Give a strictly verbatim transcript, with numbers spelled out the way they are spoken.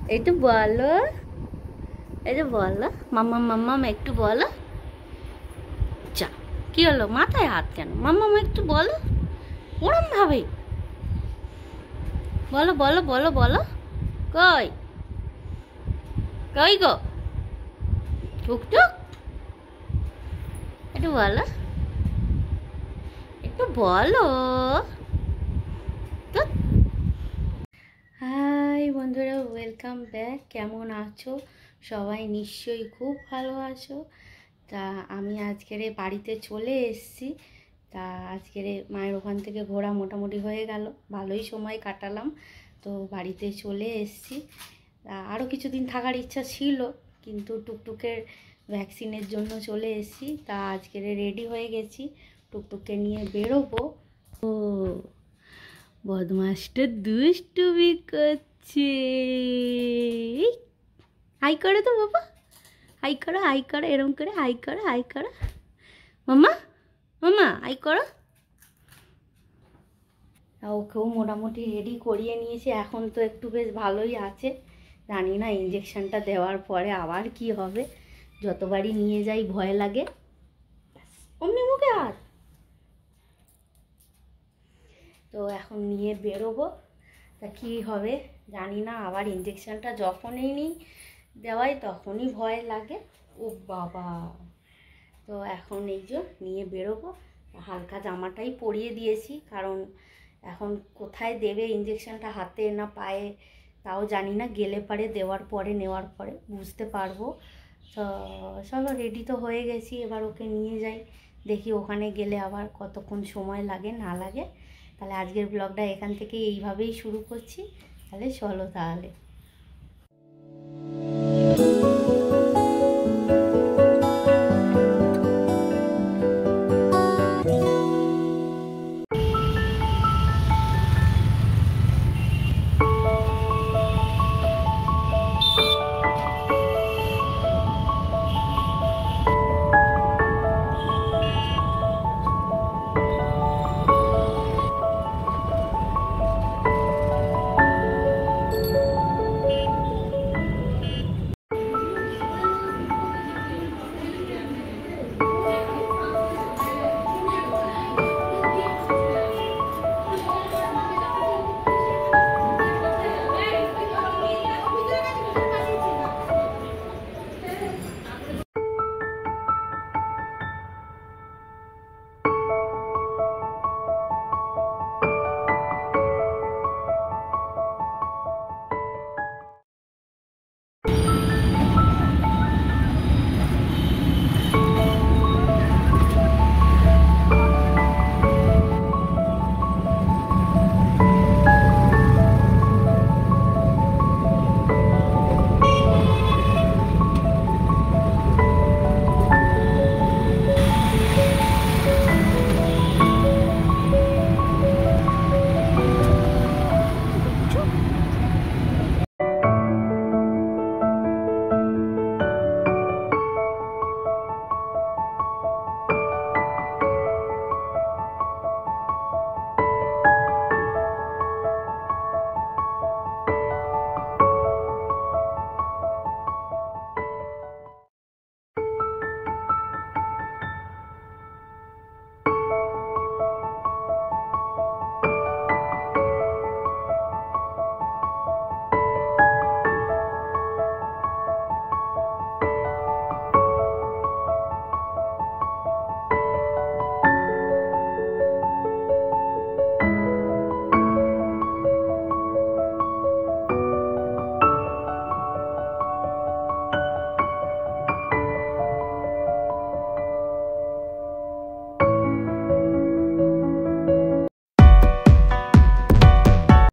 একটু বলো, একটু বলো মাম্মা মাম্মাম একটু বলো। যা কি হলো, মাথায় হাত কেন? মাম্মাম একটু বলো ওরম ভাবে বলো বলো বলো বলো। কই কই গো টুকটুক, একটু বলো, একটু বলো তো। হাই বন্ধুরা, ওয়েলকাম ব্যাক। কেমন আছো সবাই? নিশ্চয়ই খুব ভালো আছো। তা আমি আজকের বাড়িতে চলে এসেছি। তা আজকের মায়ের ওখান থেকে ঘোরা মোটামুটি হয়ে গেল, ভালোই সময় কাটালাম। তো বাড়িতে চলে এসেছি। আরও কিছুদিন থাকার ইচ্ছা ছিল, কিন্তু টুকটুকের ভ্যাকসিনের জন্য চলে এসেছি। তা আজকের রেডি হয়ে গেছি, টুকটুককে নিয়ে বেরোবো। ও বদমাসটা দুষ্টুমি করছে। হাই করে তো বাবা, হাই করো হাই করো, এরম করে হাই করো হাই করো। মাম্মা মাম্মা হাই করো। ওকেও মোটামুটি রেডি করিয়ে নিয়েছি, এখন তো একটু বেশ ভালোই আছে। জানি না ইঞ্জেকশনটা দেওয়ার পরে আবার কি হবে, যতবারই নিয়ে যাই ভয় লাগে। অমনি মুখে হাত। তো এখন নিয়ে বেরোবো, তা কী হবে জানি না। আবার ইঞ্জেকশনটা যখনই নিই দেওয়াই তখনই ভয় লাগে। ও বাবা! তো এখন এই যে নিয়ে বেরোবো, হালকা জামাটাই পরিয়ে দিয়েছি, কারণ এখন কোথায় দেবে ইঞ্জেকশনটা, হাতে না পায়ে তাও জানি না। গেলে পারে দেওয়ার পরে নেওয়ার পরে বুঝতে পারবো। তো চলো রেডি তো হয়ে গেছি, এবার ওকে নিয়ে যাই। দেখি ওখানে গেলে আবার কতক্ষণ সময় লাগে না লাগে। তাহলে আজকের ব্লগটা এখান থেকে এইভাবেই শুরু করছি। তাহলে চলো তাহলে।